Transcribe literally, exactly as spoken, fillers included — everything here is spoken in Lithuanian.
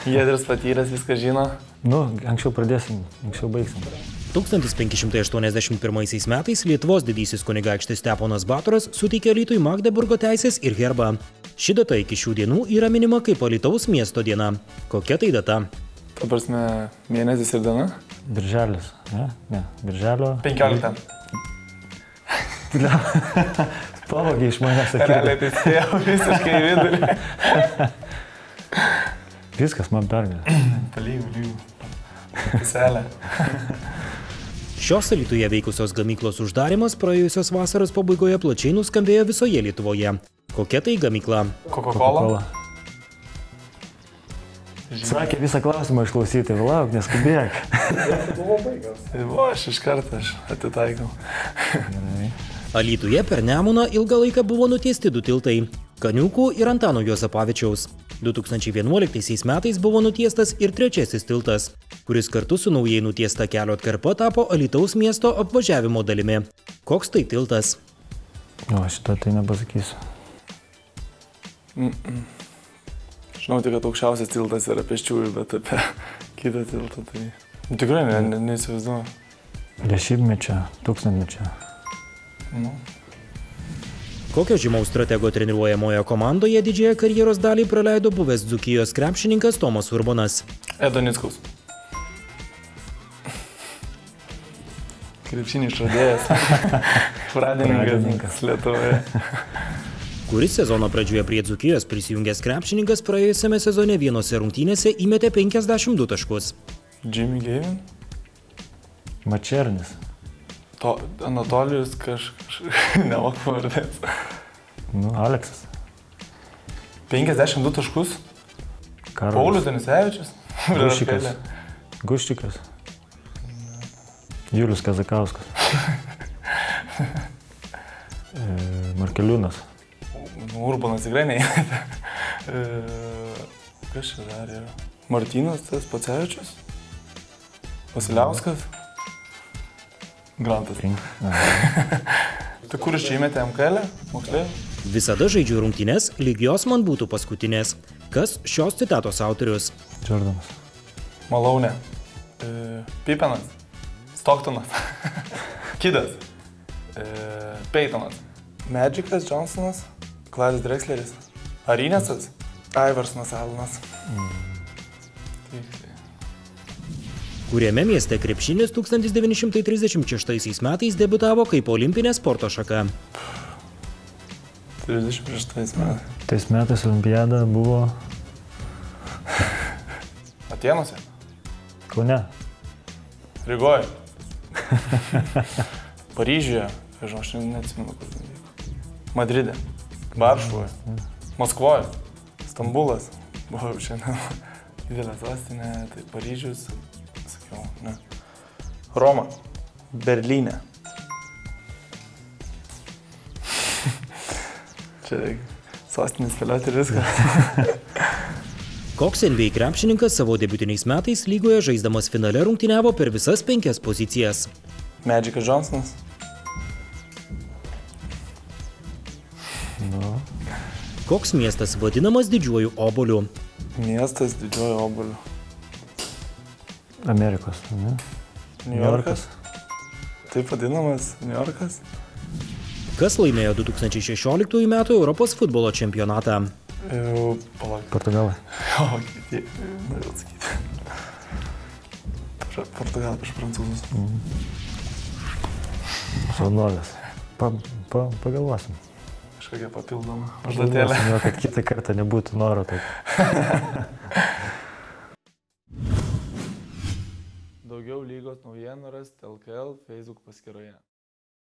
Giedrius patyręs, viską žino. Nu, anksčiau pradėsim, anksčiau baigsim. tūkstantis penki šimtai aštuoniasdešimt pirmaisiais metais Lietuvos didysis kunigaikštis Steponas Batoras suteikė Alytui Magdeburgo teisės ir herbą. Ši data iki šių dienų yra minima kaip Alytaus miesto diena. Kokia tai data? Ta prasme, mėnesis ir diena? Birželis, ne? Ne, birželio... penkioliktą. Pavogė iš manęs sakyti. Realiai tai spėjau visiškai į vidurį. Viskas man pergalė. Palygų, lygų. Puselė. Šios Alytuje veikusios gamyklos uždarimas praėjusios vasaros pabaigoje plačiai nuskambėjo visoje Lietuvoje. Kokia tai gamykla? Coca-Cola. Sakė visą klausimą išklausyti, lauk, neskubėk. Buvo baigas. Buvo, aš iš karto aš atitaikau. Alytuje per Nemuną ilgą laiką buvo nutiesti du tiltai – Kaniūkų ir Antano Juozapavičiaus. du tūkstančiai vienuoliktaisiais metais buvo nutiestas ir trečiasis tiltas, kuris kartu su naujai nutiesta kelio atkarpa tapo Alytaus miesto apvažiavimo dalimi. Koks tai tiltas? O, šitą tai nepasakysiu. Mm -mm. Žinau tik, kad aukščiausias tiltas yra pėsčiųjų, bet apie kitą tiltą tai... Tikrai ne, ne, neįsivaizduoju. Dešimtmečio, tūkstantmečio. Nu. Kokio žymaus stratego treniruojamoje komandoje didžiąją karjeros dalį praleido buvęs Dzūkijos krepšininkas Tomas Urbonas? Edo Nickaus. Krepšinį išradėjas. Pradininkas Lietuvoje. Kuris sezono pradžioje prie Dzūkijos prisijungęs krepšininkas praėjusiame sezone vienose rungtynėse įmetė penkiasdešimt du taškus? Jimmy Gavin? Mačernis. To Anatolijus kažkaž... Nemoku pavardės. Nu, Aleksas. penkiasdešimt du taškus? Karolis. Paulius Danisevičius? Guščikas. Guščikas. Julius Kazakauskas. e, Markeliūnas. Urbanas tikrai neįmetė. E, kas čia dar yra? Martynas tas Pacevičius? Vasiliauskas? Grantas. Tai kur iš čia įmetė M K L? Moksleivių? Visada žaidžiu rungtynes, lyg jos man būtų paskutinės. Kas šios citatos autorius? Jordanas. Malaunė. E, Pipenas. Stocktonas. Kidas. E, Peytonas. Magicas Johnsonas. Clydas Drexleris. Arinėsas. Iversonas Alanas. Mm. Kuriame mieste krepšinis tūkstantis devyni šimtai trisdešimt šeštaisiais metais debiutavo kaip olimpinė sporto šaka? trisdešimt šeštais metais. Tais metais olimpiada buvo... Atėnuose? Kaune. Rygoje. Paryžiuje. Žinau, aš neatsimenu, kur ten vyko. Madride. Varšuvoje. Maskvoje. Stambulas. Buvo šiandien didelė sostinė. Tai Paryžius. Sakiau, ne. Roma. Berlyne. Čia sostinės spėlioti ir viską. Koks N B A krepšininkas savo debiutiniais metais lygoje žaisdamas finale rungtyniavo per visas penkias pozicijas? Magicas Johnsonas. Nu. Koks miestas vadinamas didžiuoju obuoliu? Miestas didžiuoju obuoliu. Amerikos, ne? New Yorkas. Taip vadinamas New Yorkas. Kas laimėjo du tūkstančiai šešioliktųjų metų Europos futbolo čempionatą? Jau, palauk. Portugalai. O, kiti. Norėjau atsakyti. Portugalai prieš prancūzus. Mm. Šaunuolis. Pa, pa, pagalvosim. Kažkokia papildoma užduotėlė. Jo, kad kitą kartą nebūtų noro taip. Daugiau lygos naujienų rasti L K L Facebook paskyroje.